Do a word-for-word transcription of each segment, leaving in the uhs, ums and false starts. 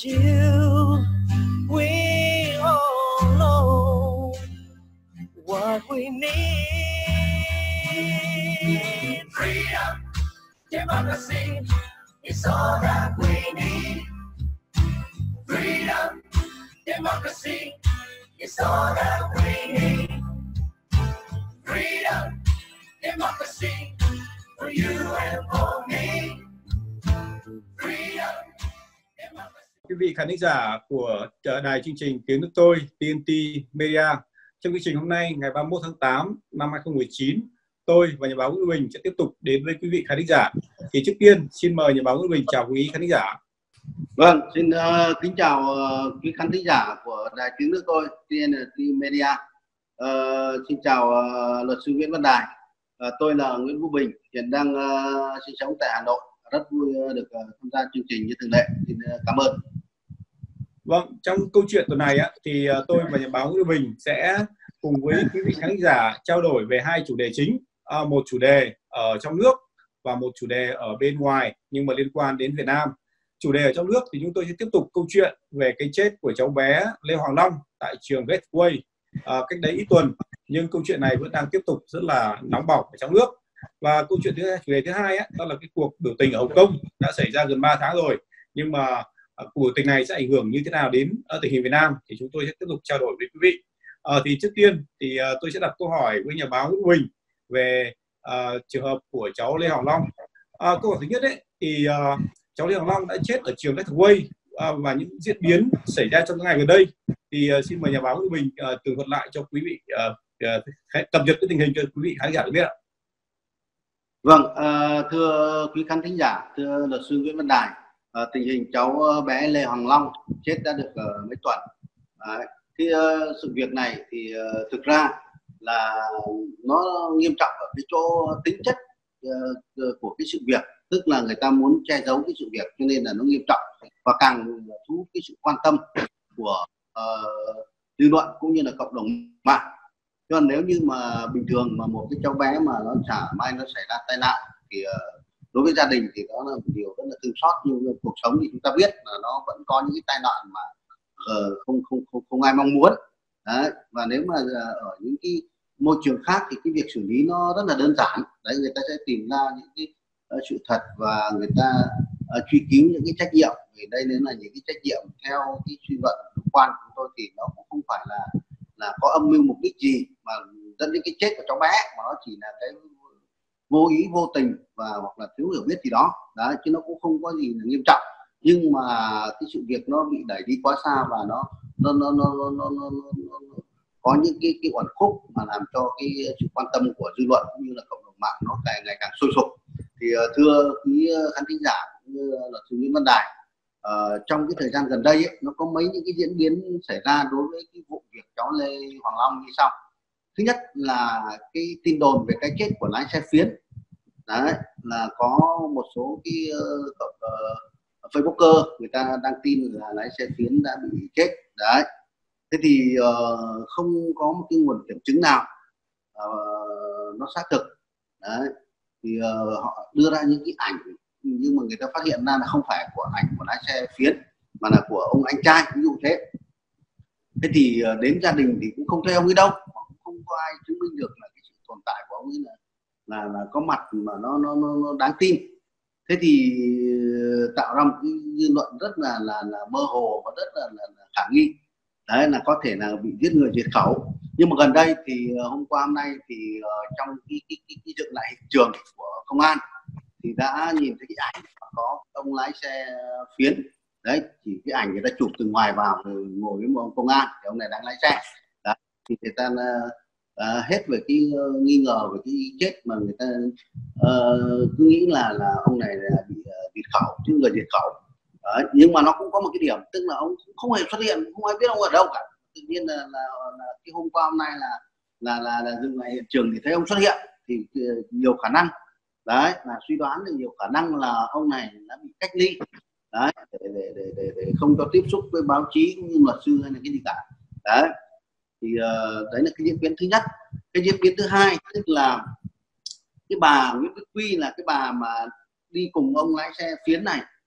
you. We all know what we need. Freedom, democracy is all that we need. Freedom, democracy is all that we need. Freedom, democracy for you and for me. Freedom, democracy. Quý vị khán thính giả của đài chương trình Tiếng Nước Tôi T N T Media, trong chương trình hôm nay ngày ba mươi mốt tháng tám năm hai không một chín, tôi và nhà báo Nguyễn Bình sẽ tiếp tục đến với quý vị khán thính giả. Thì trước tiên xin mời nhà báo Nguyễn Bình chào quý khán thính giả. Vâng, xin uh, kính chào uh, quý khán thính giả của đài Tiếng Nước Tôi T N T Media. Uh, xin chào uh, luật sư Nguyễn Văn Đài. Uh, tôi là Nguyễn Vũ Bình, hiện đang uh, sinh sống tại Hà Nội. Rất vui uh, được uh, tham gia chương trình như thường lệ. Xin uh, cảm ơn. Vâng, trong câu chuyện tuần này á, thì uh, tôi và nhà báo Nguyễn Bình sẽ cùng với quý vị khán thính giả trao đổi về hai chủ đề chính. Uh, một chủ đề ở trong nước và một chủ đề ở bên ngoài nhưng mà liên quan đến Việt Nam. Chủ đề ở trong nước thì chúng tôi sẽ tiếp tục câu chuyện về cái chết của cháu bé Lê Hoàng Long tại trường Gateway à, cách đấy ít tuần, nhưng câu chuyện này vẫn đang tiếp tục rất là nóng bỏng ở trong nước. Và câu chuyện thứ hai, chủ đề thứ hai ấy, đó là cái cuộc biểu tình ở Hồng Kông đã xảy ra gần ba tháng rồi, nhưng mà à, cuộc biểu tình này sẽ ảnh hưởng như thế nào đến à, tình hình Việt Nam thì chúng tôi sẽ tiếp tục trao đổi với quý vị. À, thì trước tiên thì à, tôi sẽ đặt câu hỏi với nhà báo Nguyễn Bình về à, trường hợp của cháu Lê Hoàng Long. À, câu hỏi thứ nhất ấy, thì à, cháu Lê Hoàng Long đã chết ở trường Gateway à, và những diễn biến xảy ra trong những ngày gần đây thì uh, xin mời nhà báo Nguyễn Bình uh, tường thuật lại cho quý vị uh, uh, cập nhật cái tình hình cho quý vị khán giả được biết ạ. Vâng, uh, thưa quý khán thính giả, thưa luật sư Nguyễn Văn Đài, uh, tình hình cháu bé Lê Hoàng Long chết đã được uh, mấy tuần. Đấy. Thì uh, sự việc này thì uh, thực ra là nó nghiêm trọng ở cái chỗ tính chất uh, của cái sự việc, tức là người ta muốn che giấu cái sự việc cho nên là nó nghiêm trọng và càng thu hút cái sự quan tâm của uh, dư luận cũng như là cộng đồng mạng. Cho nên nếu như mà bình thường mà một cái cháu bé mà nó chả may nó xảy ra tai nạn thì uh, đối với gia đình thì đó là một điều rất là thương xót, nhưng cuộc sống thì chúng ta biết là nó vẫn có những cái tai nạn mà uh, không, không không không ai mong muốn. Đấy. Và nếu mà uh, ở những cái môi trường khác thì cái việc xử lý nó rất là đơn giản. Đấy, người ta sẽ tìm ra những cái sự thật và người ta uh, truy cứu những cái trách nhiệm. Vì đây nên là những cái trách nhiệm theo cái suy luận chủ quan của chúng tôi thì nó cũng không phải là là có âm mưu mục đích gì mà dẫn đến cái chết của cháu bé, mà nó chỉ là cái vô ý vô tình và hoặc là thiếu hiểu biết gì đó. Đấy, chứ nó cũng không có gì là nghiêm trọng, nhưng mà cái sự việc nó bị đẩy đi quá xa và nó nó nó nó, nó, nó, nó, nó, nó có những cái cái uẩn khúc mà làm cho cái sự quan tâm của dư luận cũng như là cộng đồng mạng nó càng ngày càng sôi sục. Thì uh, thưa quý khán thính giả cũng như luật sư Nguyễn Văn Đài, uh, trong cái thời gian gần đây ấy, nó có mấy những cái diễn biến xảy ra đối với cái vụ việc cháu Lê Hoàng Long như sau. Thứ nhất là cái tin đồn về cái chết của lái xe Phiến. Đấy, là có một số cái uh, uh, Facebooker người ta đăng tin là lái xe Phiến đã bị chết. Đấy. Thế thì uh, không có một cái nguồn kiểm chứng nào uh, nó xác thực. Đấy. Thì uh, họ đưa ra những cái ảnh nhưng mà người ta phát hiện ra là không phải của ảnh của lái xe Phiến mà là của ông anh trai, ví dụ thế. Thế thì uh, đến gia đình thì cũng không thấy ông ấy đâu, cũng không có ai chứng minh được là cái sự tồn tại của ông ấy là là, là có mặt mà nó, nó nó nó đáng tin. Thế thì uh, tạo ra một cái dư luận rất là là là mơ hồ và rất là, là, là khả nghi. Đấy, là có thể là bị giết người diệt khẩu. Nhưng mà gần đây thì uh, hôm qua hôm nay thì uh, trong cái, cái, cái, cái dựng lại hiện trường của công an thì đã nhìn thấy cái ảnh có ông lái xe Phiến. Đấy, chỉ cái ảnh người ta chụp từ ngoài vào rồi ngồi với một ông công an thì ông này đang lái xe. Đấy, thì người ta uh, uh, hết về cái uh, nghi ngờ về cái chết mà người ta uh, cứ nghĩ là là ông này là bị uh, diệt khẩu, chứ người diệt khẩu. Đấy, nhưng mà nó cũng có một cái điểm, tức là ông không hề xuất hiện, không ai biết ông ở đâu cả. Tự nhiên là, là, là cái hôm qua hôm nay là là là, là dừng lại hiện trường thì thấy ông xuất hiện, thì nhiều khả năng đấy là suy đoán là nhiều khả năng là ông này đã bị cách ly đấy để để để để, để không cho tiếp xúc với báo chí cũng như luật sư hay là cái gì cả. Đấy thì uh, đấy là cái diễn biến thứ nhất. Cái diễn biến thứ hai tức là cái bà Nguyễn Bích Quy là cái bà mà đi cùng ông lái xe Phiến này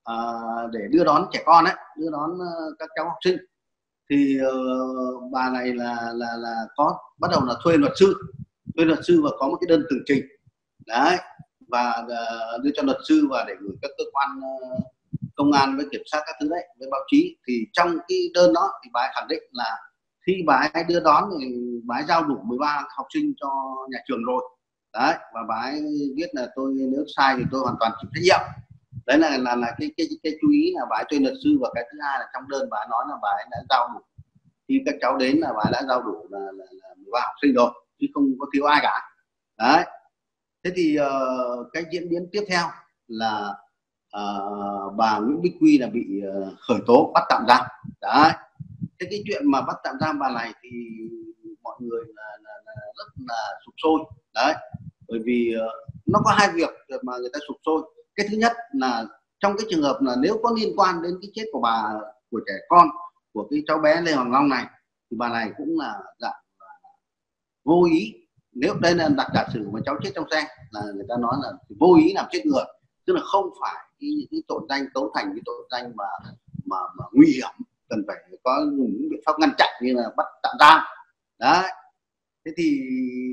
à, để đưa đón trẻ con ấy, đưa đón uh, các cháu học sinh, thì uh, bà này là là là có bắt đầu là thuê luật sư, thuê luật sư và có một cái đơn tường trình đấy, và uh, đưa cho luật sư và để gửi các cơ quan uh, công an với kiểm sát các thứ đấy, với báo chí. Thì trong cái đơn đó thì bà ấy khẳng định là khi bà ấy đưa đón thì bà ấy giao đủ mười ba học sinh cho nhà trường rồi đấy, và bà ấy viết là tôi nếu sai thì tôi hoàn toàn chịu trách nhiệm. Đấy là là là cái cái cái chú ý là bà ấy thuê luật sư, và cái thứ hai là trong đơn bà ấy nói là bà ấy đã giao đủ, khi các cháu đến là bà ấy đã giao đủ là, là, là mười ba học sinh rồi, chứ không có thiếu ai cả đấy. Thế thì uh, cái diễn biến tiếp theo là uh, bà Nguyễn Bích Quy là bị uh, khởi tố bắt tạm giam đấy. Thế cái chuyện mà bắt tạm giam bà này thì mọi người là, là, là rất là sục sôi đấy, bởi vì uh, nó có hai việc mà người ta sục sôi. Cái thứ nhất là trong cái trường hợp là nếu có liên quan đến cái chết của bà, của trẻ con, của cái cháu bé Lê Hoàng Long này, thì bà này cũng là dạng vô ý. Nếu đây là đặt giả sử mà cháu chết trong xe là người ta nói là vô ý làm chết người, tức là không phải cái, cái tội danh cấu thành cái tội danh mà mà, mà nguy hiểm, cần phải có những biện pháp ngăn chặn như là bắt tạm giam đấy. Thế thì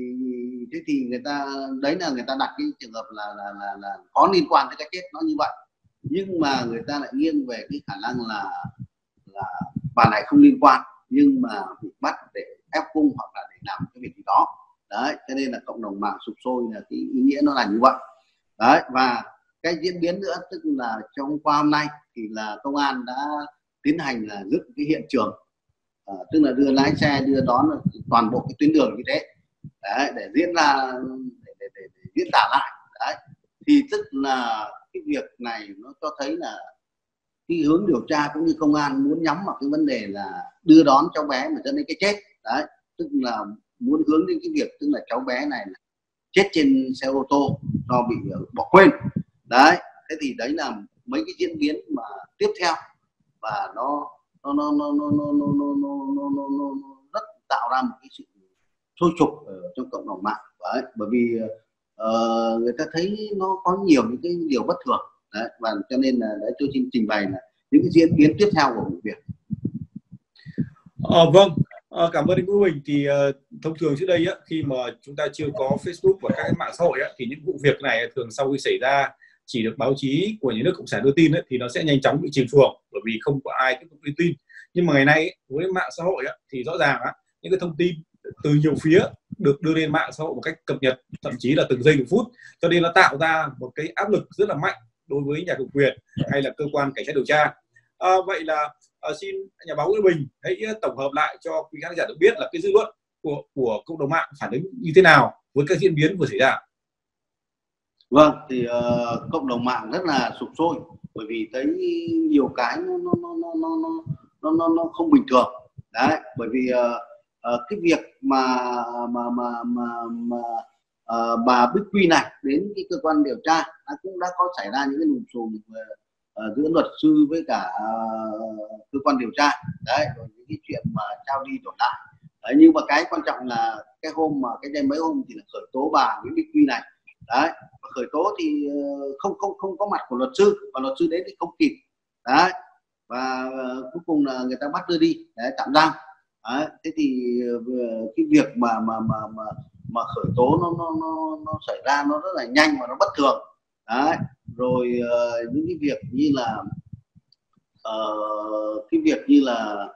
thế thì người ta đấy là người ta đặt cái trường hợp là là là, là có liên quan tới cái chết nó như vậy, nhưng mà người ta lại nghiêng về cái khả năng là là bà này không liên quan nhưng mà bị bắt để ép cung hoặc là để làm cái việc gì đó đấy, cho nên là cộng đồng mạng sục sôi là cái ý nghĩa nó là như vậy đấy. Và cái diễn biến nữa tức là trong qua hôm nay thì là công an đã tiến hành là dựng cái hiện trường, à, tức là đưa lái xe đưa đón toàn bộ cái tuyến đường như thế đấy, để diễn ra để, để, để, để diễn tả lại đấy. Thì tức là cái việc này nó cho thấy là cái hướng điều tra cũng như công an muốn nhắm vào cái vấn đề là đưa đón cháu bé mà dẫn đến cái chết đấy, tức là muốn hướng đến cái việc tức là cháu bé này chết trên xe ô tô do bị bỏ quên đấy. Thế thì đấy là mấy cái diễn biến mà tiếp theo, và nó nó nó nó nó nó nó nó nó nó nó rất tạo ra một cái sự sôi sục ở trong cộng đồng mạng đấy, bởi vì uh, người ta thấy nó có nhiều những cái điều bất thường đấy, và cho nên là đấy tôi xin trình bày là những cái diễn biến tiếp theo của vụ việc. Ờ, vâng, à, cảm ơn anh Vũ Bình. Thì uh, thông thường trước đây á, khi mà chúng ta chưa có Facebook và các cái mạng xã hội á, thì những vụ việc này thường sau khi xảy ra chỉ được báo chí của nhà nước cộng sản đưa tin ấy, thì nó sẽ nhanh chóng bị chìm xuồng bởi vì không có ai tiếp tục đưa tin. Nhưng mà ngày nay ấy, với mạng xã hội á, thì rõ ràng á, những cái thông tin từ nhiều phía được đưa lên mạng xã hội một cách cập nhật, thậm chí là từng giây từng phút, cho nên nó tạo ra một cái áp lực rất là mạnh đối với nhà cầm quyền hay là cơ quan cảnh sát điều tra. À, vậy là à, xin nhà báo Nguyễn Bình hãy tổng hợp lại cho quý khán giả được biết là cái dư luận của của cộng đồng mạng phản ứng như thế nào với các diễn biến vừa xảy ra. Vâng, thì uh, cộng đồng mạng rất là sục sôi bởi vì thấy nhiều cái nó nó nó nó nó nó nó, nó không bình thường đấy, bởi vì uh, uh, cái việc mà mà mà mà, mà uh, bà Bích Quy này đến cái cơ quan điều tra cũng đã có xảy ra những cái lùm xùm uh, giữa luật sư với cả uh, cơ quan điều tra đấy, rồi những cái chuyện mà trao đi đổi lại đấy. Nhưng mà cái quan trọng là cái hôm mà cái đêm mấy hôm thì là khởi tố bà Nguyễn Bích Quy này đấy, khởi tố thì không không không có mặt của luật sư, và luật sư đến thì không kịp đấy, và uh, cuối cùng là người ta bắt đưa đi để tạm giam đấy. Thế thì uh, cái việc mà mà mà mà mà khởi tố nó nó nó nó xảy ra nó rất là nhanh và nó bất thường đấy. Rồi uh, những cái việc như là uh, cái việc như là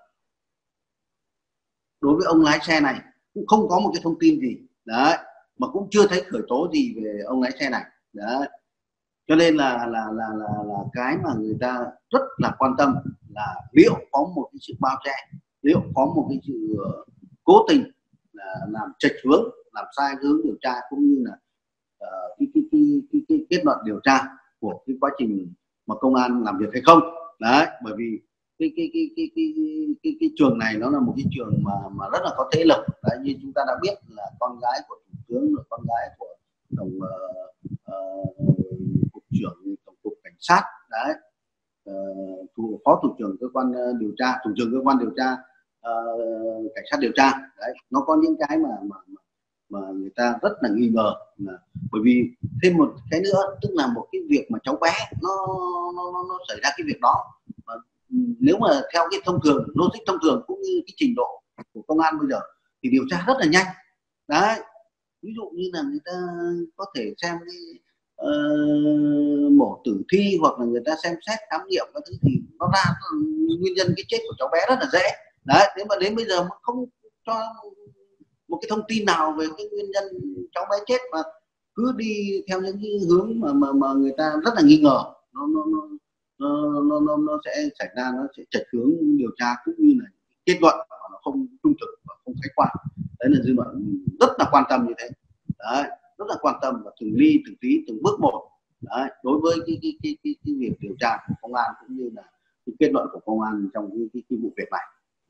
đối với ông lái xe này cũng không có một cái thông tin gì đấy, mà cũng chưa thấy khởi tố gì về ông lái xe này đấy. Cho nên là là là là là cái mà người ta rất là quan tâm là liệu có một cái sự bao che, liệu có một cái sự cố tình là làm chệch hướng, làm sai hướng điều tra, cũng như là uh, cái, cái, cái, cái, cái kết luận điều tra của cái quá trình mà công an làm việc hay không đấy. Bởi vì cái cái cái cái cái cái, cái, cái trường này nó là một cái trường mà mà rất là có thế lực đấy, như chúng ta đã biết là con gái của thủ tướng, là con gái của tổng uh, uh, cục trưởng tổng cục cảnh sát đấy, uh, thủ, phó thủ trưởng cơ quan uh, điều tra, thủ trưởng cơ quan điều tra uh, cảnh sát điều tra đấy. Nó có những cái mà, mà, mà mà người ta rất là nghi ngờ, là bởi vì thêm một cái nữa, tức là một cái việc mà cháu bé nó nó, nó, nó xảy ra cái việc đó, mà nếu mà theo cái thông thường, logic thông thường cũng như cái trình độ của công an bây giờ thì điều tra rất là nhanh đấy. Ví dụ như là người ta có thể xem cái uh, mổ tử thi, hoặc là người ta xem xét khám nghiệm các thứ, thì nó ra nguyên nhân cái chết của cháu bé rất là dễ đấy. Nếu mà đến bây giờ mà không cho một cái thông tin nào về cái nguyên nhân cháu bé chết, mà cứ đi theo những cái hướng mà mà, mà người ta rất là nghi ngờ, nó nó nó nó nó, nó, nó sẽ xảy ra, nó sẽ chệch hướng điều tra cũng như là kết luận mà nó không trung thực và không khách quan. Đấy là dư luận rất là quan tâm như thế đấy, rất là quan tâm và từng ly từng tí từng bước một đấy, đối với cái cái cái cái, cái việc điều tra của công an cũng như là cái kết luận của công an trong cái, cái, cái vụ việc này.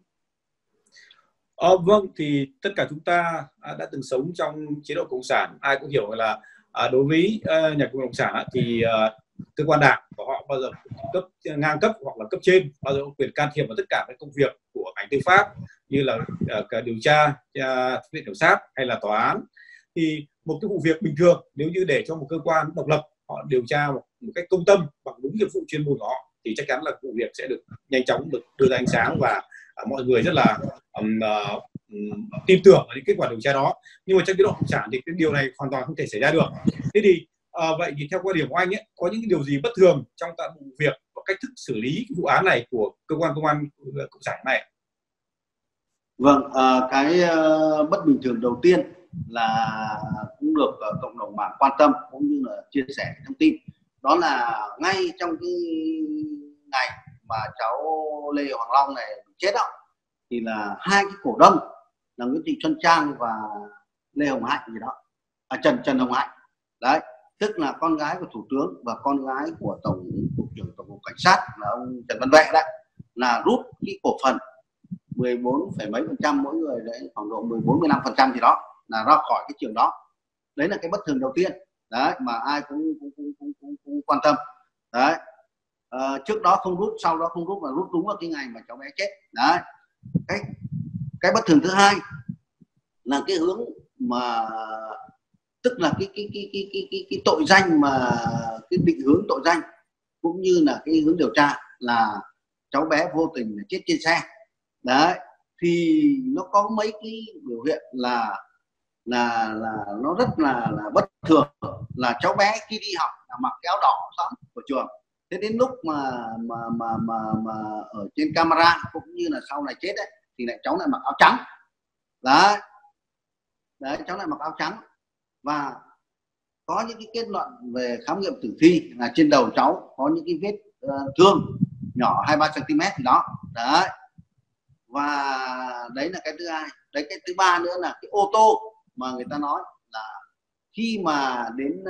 Ờ, vâng, thì tất cả chúng ta đã từng sống trong chế độ cộng sản, ai cũng hiểu là à, đối với uh, nhà cộng sản thì uh, cơ quan đảng của họ bao giờ cấp ngang cấp hoặc là cấp trên bao giờ có quyền can thiệp vào tất cả các công việc của ngành tư pháp, như là uh, điều tra, uh, viện kiểm sát hay là tòa án. Thì một cái vụ việc bình thường, nếu như để cho một cơ quan độc lập họ điều tra một, một cách công tâm bằng đúng nghiệp vụ chuyên môn của họ, thì chắc chắn là vụ việc sẽ được nhanh chóng được đưa ra ánh sáng và uh, mọi người rất là um, uh, um, tin tưởng vào những kết quả điều tra đó. Nhưng mà trong chế độ cộng sản thì cái điều này hoàn toàn không thể xảy ra được. Thế thì uh, vậy thì theo quan điểm của anh ấy, có những điều gì bất thường trong tại vụ việc và cách thức xử lý cái vụ án này của cơ quan công an cộng sản này? Vâng, uh, cái uh, bất bình thường đầu tiên là cũng được uh, cộng đồng mạng quan tâm cũng như là chia sẻ thông tin, đó là ngay trong cái ngày mà cháu Lê Hoàng Long này bị chết đó, thì là hai cái cổ đông là Nguyễn Thị Xuân Trang và Lê Hồng Hạnh gì đó, à, Trần Trần Hồng Hạnh đấy, tức là con gái của thủ tướng và con gái của tổng cục trưởng tổng cục cảnh sát là ông Trần Văn Vệ đấy, là rút cái cổ phần mười bốn phẩy mấy phần trăm mỗi người đấy, khoảng độ mười bốn mười lăm phần trăm gì đó, là ra khỏi cái trường đó. Đấy là cái bất thường đầu tiên đấy mà ai cũng cũng cũng, cũng, cũng, cũng quan tâm đấy. À, trước đó không rút, sau đó không rút, và rút đúng vào cái ngày mà cháu bé chết đấy. Cái cái bất thường thứ hai là cái hướng mà tức là cái cái cái cái cái cái, cái tội danh, mà cái định hướng tội danh cũng như là cái hướng điều tra là cháu bé vô tình chết trên xe đấy. Thì nó có mấy cái biểu hiện là là là nó rất là là bất thường, là cháu bé khi đi học là mặc cái áo đỏ sẵn của trường, thế đến lúc mà mà mà mà mà ở trên camera cũng như là sau này chết đấy thì lại cháu lại mặc áo trắng đấy. Đấy, cháu lại mặc áo trắng, và có những cái kết luận về khám nghiệm tử thi là trên đầu cháu có những cái vết uh, thương nhỏ hai ba xăng-ti-mét gì đó đấy. Và đấy là cái thứ hai. Đấy, cái thứ ba nữa là cái ô tô mà người ta nói là khi mà đến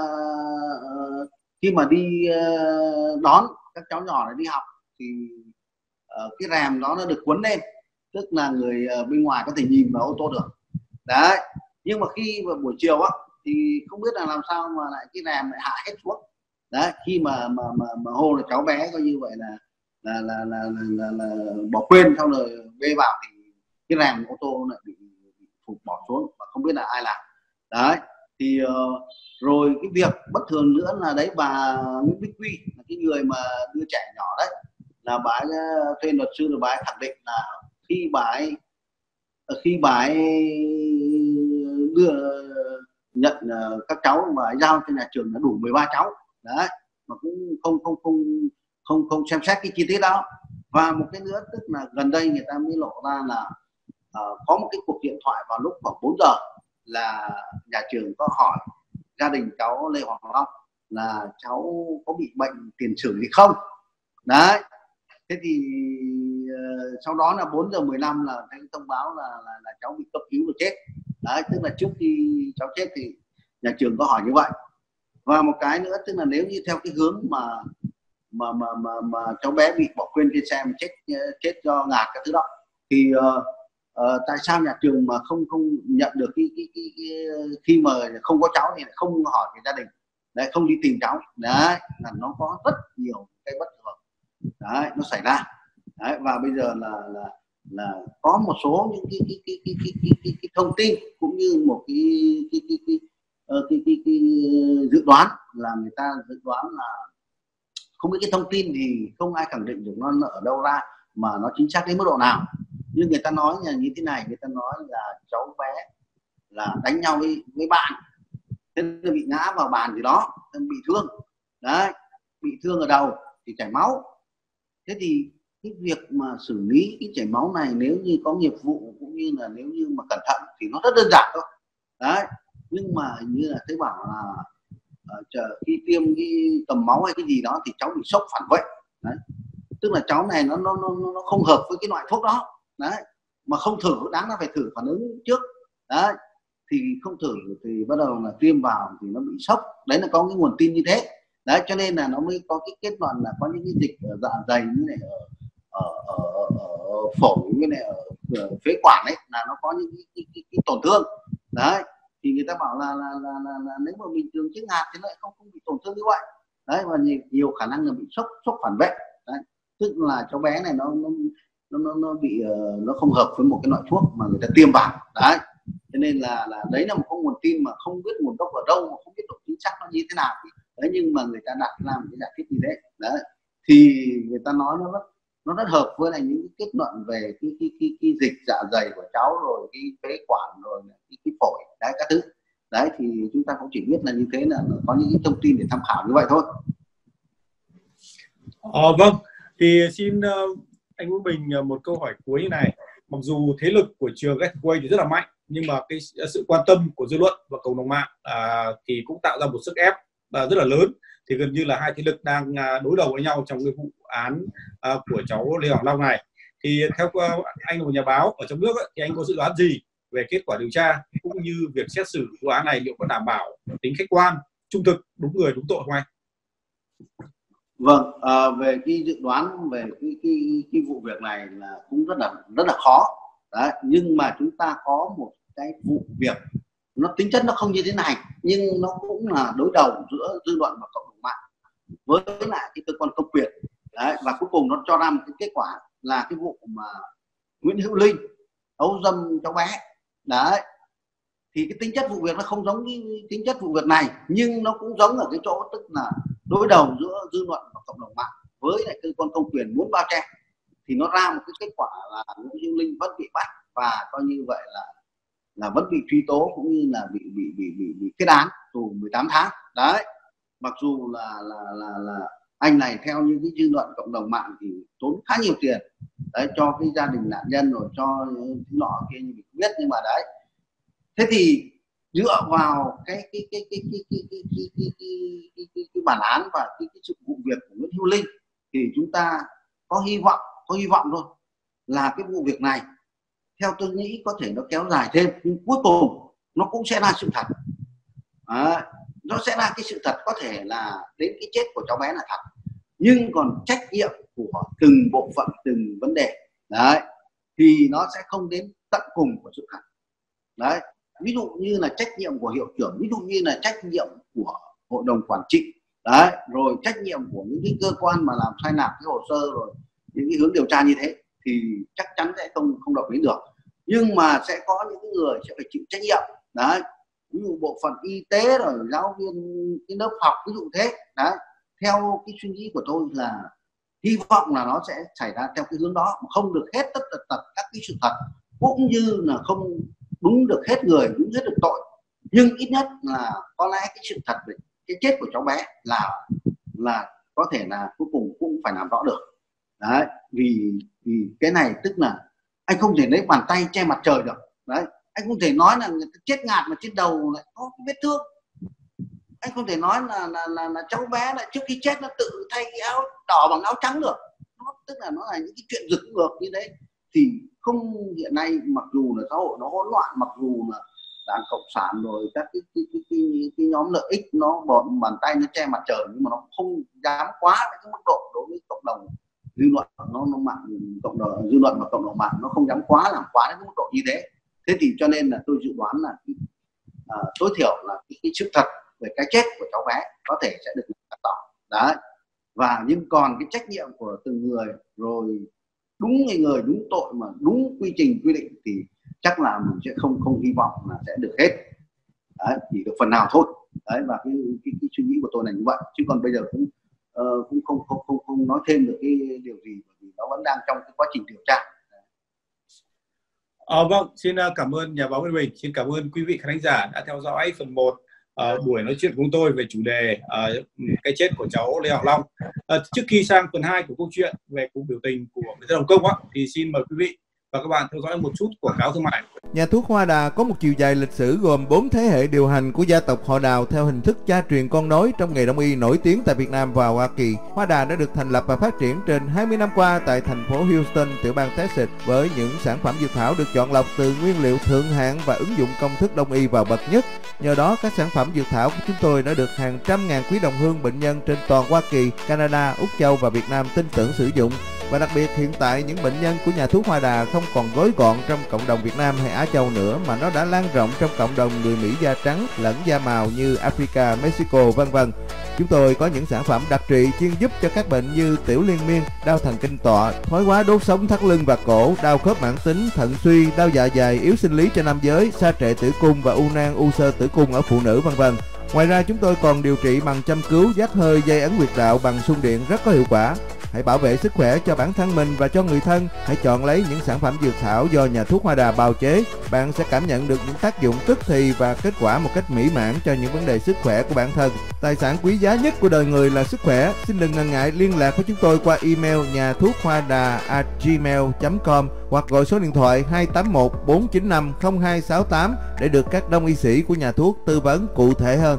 uh, khi mà đi uh, đón các cháu nhỏ này đi học thì uh, cái rèm đó nó được cuốn lên, tức là người uh, bên ngoài có thể nhìn vào ô tô được đấy. Nhưng mà khi vào buổi chiều á thì không biết là làm sao mà lại cái rèm lại hạ hết xuống đấy. Khi mà mà mà, mà hô là cháu bé coi như vậy là là là là, là, là, là bỏ quên, xong rồi bê vào thì cái rèm ô tô lại bị, bị phục bỏ xuống và không biết là ai làm đấy. Thì uh, rồi cái việc bất thường nữa là đấy, bà Nguyễn Bích Quy là cái người mà đưa trẻ nhỏ đấy, là bà ấy thuê luật sư, rồi bà ấy khẳng định là khi bà ấy khi bà ấy đưa nhận uh, các cháu và giao cho nhà trường là đủ mười ba cháu đấy, mà cũng không không không không không xem xét cái chi tiết đó. Và một cái nữa tức là gần đây người ta mới lộ ra là uh, có một cái cuộc điện thoại vào lúc khoảng bốn giờ, là nhà trường có hỏi gia đình cháu Lê Hoàng Long là cháu có bị bệnh tiền sử gì không đấy. Thế thì uh, sau đó là bốn giờ mười lăm là thấy thông báo là, là là cháu bị cấp cứu rồi chết đấy, tức là trước khi cháu chết thì nhà trường có hỏi như vậy. Và một cái nữa tức là nếu như theo cái hướng mà mà mà mà, mà cháu bé bị bỏ quên trên xe mà chết chết do ngạt các thứ đó, thì uh, uh, tại sao nhà trường mà không không nhận được cái, cái, cái, cái khi mà không có cháu thì không hỏi về gia đình đấy, không đi tìm cháu đấy, là nó có rất nhiều cái bất thường đấy nó xảy ra đấy. Và bây giờ là là là có một số những cái cái cái cái cái, cái, cái, cái thông tin cũng như một cái cái cái cái, cái, cái, cái, cái dự đoán, là người ta dự đoán là không biết cái thông tin thì không ai khẳng định được nó ở đâu ra mà nó chính xác đến mức độ nào. Nhưng người ta nói là như thế này, người ta nói là cháu bé là đánh nhau với, với bạn, thế nên bị ngã vào bàn gì đó, bị thương đấy, bị thương ở đầu thì chảy máu. Thế thì cái việc mà xử lý cái chảy máu này nếu như có nghiệp vụ cũng như là nếu như mà cẩn thận thì nó rất đơn giản thôi đấy. Nhưng mà như là thấy bảo là uh, chờ khi tiêm cái cầm máu hay cái gì đó thì cháu bị sốc phản vệ đấy, tức là cháu này nó nó nó, nó không hợp với cái loại thuốc đó đấy, mà không thử, đáng là phải thử phản ứng trước đấy, thì không thử thì bắt đầu là tiêm vào thì nó bị sốc. Đấy là có cái nguồn tin như thế đấy, cho nên là nó mới có cái kết luận là có những cái dịch ở dạ dày như này, ở ở, ở, ở phổi như này, ở, ở phế quản ấy, là nó có những cái, cái, cái, cái tổn thương đấy. Thì người ta bảo là, là, là, là, là nếu mà bình thường chích hạt thì nó lại không không bị tổn thương như vậy đấy, và nhiều, nhiều khả năng là bị sốc sốc phản vệ đấy, tức là cháu bé này nó nó nó nó, nó bị uh, nó không hợp với một cái loại thuốc mà người ta tiêm vào đấy. Cho nên là là đấy là một cái nguồn tin mà không biết nguồn gốc ở đâu, mà không biết độ chính xác nó như thế nào đấy, nhưng mà người ta đặt làm cái giả thiết như thế đấy, thì người ta nói nó rất nó rất hợp với lại những cái kết luận về cái cái cái, cái dịch dạ dày của cháu, rồi cái phế quản, rồi cái, cái phổi đấy, các thứ đấy. Thì chúng ta cũng chỉ biết là như thế, là có những cái thông tin để tham khảo như vậy thôi. Ờ, vâng, thì xin uh, anh Vũ Bình uh, một câu hỏi cuối như này. Mặc dù thế lực của trường Gateway thì rất là mạnh, nhưng mà cái sự quan tâm của dư luận và cộng đồng mạng uh, thì cũng tạo ra một sức ép uh, rất là lớn. Thì gần như là hai thế lực đang uh, đối đầu với nhau trong cái vụ án uh, của cháu Lê Hoàng Long này. Thì theo uh, anh là một nhà báo ở trong nước ấy, thì anh có dự đoán gì về kết quả điều tra cũng như việc xét xử vụ án này liệu có đảm bảo tính khách quan, trung thực, đúng người đúng tội không anh? Vâng, à, về cái dự đoán về cái, cái cái vụ việc này là cũng rất là rất là khó đấy, nhưng mà chúng ta có một cái vụ việc nó tính chất nó không như thế này, nhưng nó cũng là đối đầu giữa dư luận và cộng đồng mạng với lại cái cơ quan công quyền đấy, và cuối cùng nó cho ra một cái kết quả là cái vụ mà Nguyễn Hữu Linh ấu dâm cháu bé đấy. Thì cái tính chất vụ việc nó không giống cái tính chất vụ việc này, nhưng nó cũng giống ở cái chỗ, tức là đối đầu giữa dư luận và cộng đồng mạng với lại cơ quan công quyền muốn bao che, thì nó ra một cái kết quả là Nguyễn Hữu Linh vẫn bị bắt và coi như vậy là là vẫn bị truy tố cũng như là bị bị bị bị, bị kết án tù mười tám tháng đấy. Mặc dù là là là là anh này theo như cái dư luận cộng đồng mạng thì tốn khá nhiều tiền đấy cho cái gia đình nạn nhân, rồi cho những nọ kia như mình biết, nhưng mà đấy. Thế thì dựa vào cái cái cái cái cái cái cái cái cái cái cái cái cái bản án và cái cái sự vụ việc của Nguyễn Hữu Linh thì chúng ta có hy vọng, có hy vọng thôi là cái vụ việc này theo tôi nghĩ có thể nó kéo dài thêm, nhưng cuối cùng nó cũng sẽ là sự thật. À, nó sẽ là cái sự thật, có thể là đến cái chết của cháu bé là thật, nhưng còn trách nhiệm của từng bộ phận, từng vấn đề đấy thì nó sẽ không đến tận cùng của sự thật đấy. Ví dụ như là trách nhiệm của hiệu trưởng, ví dụ như là trách nhiệm của hội đồng quản trị đấy, rồi trách nhiệm của những cái cơ quan mà làm sai nạp cái hồ sơ, rồi những cái hướng điều tra như thế thì chắc chắn sẽ không không đồng ý được. Nhưng mà sẽ có những người sẽ phải chịu trách nhiệm đấy, ví dụ bộ phận y tế, rồi giáo viên cái lớp học, ví dụ thế đấy. Theo cái suy nghĩ của tôi là hy vọng là nó sẽ xảy ra theo cái hướng đó, mà không được hết tất tật tật các cái sự thật, cũng như là không đúng được hết người, đúng hết được tội, nhưng ít nhất là có lẽ cái sự thật về cái chết của cháu bé là là có thể là cuối cùng cũng phải làm rõ được đấy. Vì vì cái này tức là anh không thể lấy bàn tay che mặt trời được đấy. Anh không thể nói là người ta chết ngạt mà trên đầu lại có vết thương. Anh không thể nói là là, là, là cháu bé lại trước khi chết nó tự thay cái áo đỏ bằng áo trắng được. Nó, tức là nó là những cái chuyện giật ngược như đấy. Thì không, hiện nay mặc dù là xã hội nó hỗn loạn, mặc dù là đảng cộng sản rồi các cái cái, cái, cái, cái nhóm lợi ích nó bọn bàn tay nó che mặt trời, nhưng mà nó không dám quá cái mức độ đối với cộng đồng dư luận, nó nó mạng cộng đồng dư luận và cộng đồng mạng nó không dám quá làm quá đến mức độ như thế. Thế thì cho nên là tôi dự đoán là à, tối thiểu là cái, cái sự thật về cái chết của cháu bé có thể sẽ được làm tỏ đấy. Và nhưng còn cái trách nhiệm của từng người, rồi đúng người người đúng tội mà đúng quy trình quy định thì chắc là mình sẽ không không hy vọng là sẽ được hết. Đấy, chỉ được phần nào thôi. Đấy, và cái, cái, cái suy nghĩ của tôi là như vậy, chứ còn bây giờ cũng uh, cũng không không không không nói thêm được cái điều gì, bởi vì nó vẫn đang trong cái quá trình điều tra. À, vâng, xin cảm ơn nhà báo Nguyễn Bình, xin cảm ơn quý vị khán giả đã theo dõi phần một uh, buổi nói chuyện của chúng tôi về chủ đề uh, cái chết của cháu Lê Hoàng Long. Uh, trước khi sang phần hai của câu chuyện về cuộc biểu tình của người dân Hồng Kông á, thì xin mời quý vị và các bạn theo dõi một chút quảng cáo thương mại. Nhà thuốc Hoa Đà có một chiều dài lịch sử gồm bốn thế hệ điều hành của gia tộc họ Đào theo hình thức cha truyền con nối trong nghề đông y nổi tiếng tại Việt Nam và Hoa Kỳ. Hoa Đà đã được thành lập và phát triển trên hai mươi năm qua tại thành phố Houston, tiểu bang Texas, với những sản phẩm dược thảo được chọn lọc từ nguyên liệu thượng hạng và ứng dụng công thức đông y vào bậc nhất. Nhờ đó, các sản phẩm dược thảo của chúng tôi đã được hàng trăm ngàn quý đồng hương bệnh nhân trên toàn Hoa Kỳ, Canada, Úc Châu và Việt Nam tin tưởng sử dụng. Và đặc biệt hiện tại những bệnh nhân của nhà thuốc Hoa Đà không còn gói gọn trong cộng đồng Việt Nam hay Á Châu nữa, mà nó đã lan rộng trong cộng đồng người Mỹ da trắng lẫn da màu như Africa, Mexico, vân vân. Chúng tôi có những sản phẩm đặc trị chuyên giúp cho các bệnh như tiểu liên miên, đau thần kinh tọa, thoái hóa đốt sống thắt lưng và cổ, đau khớp mãn tính, thận suy, đau dạ dày, yếu sinh lý cho nam giới, sa trệ tử cung và u nang, u xơ tử cung ở phụ nữ, vân vân. Ngoài ra chúng tôi còn điều trị bằng châm cứu, giác hơi, dây ấn huyệt đạo bằng xung điện rất có hiệu quả. Hãy bảo vệ sức khỏe cho bản thân mình và cho người thân. Hãy chọn lấy những sản phẩm dược thảo do nhà thuốc Hoa Đà bào chế. Bạn sẽ cảm nhận được những tác dụng tức thì và kết quả một cách mỹ mãn cho những vấn đề sức khỏe của bản thân. Tài sản quý giá nhất của đời người là sức khỏe. Xin đừng ngần ngại liên lạc với chúng tôi qua email nhà thuốc hoa đà a gmail chấm com hoặc gọi số điện thoại hai tám một bốn chín năm không hai sáu tám để được các đông y sĩ của nhà thuốc tư vấn cụ thể hơn.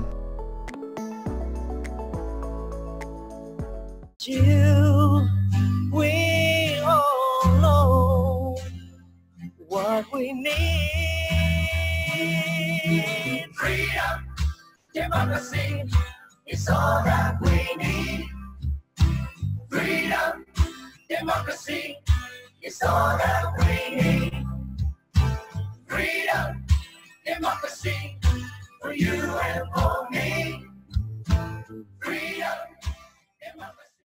You, we all know what we need. Freedom, democracy is all that we need. Freedom, democracy is all that we need. Freedom, democracy for you and for me.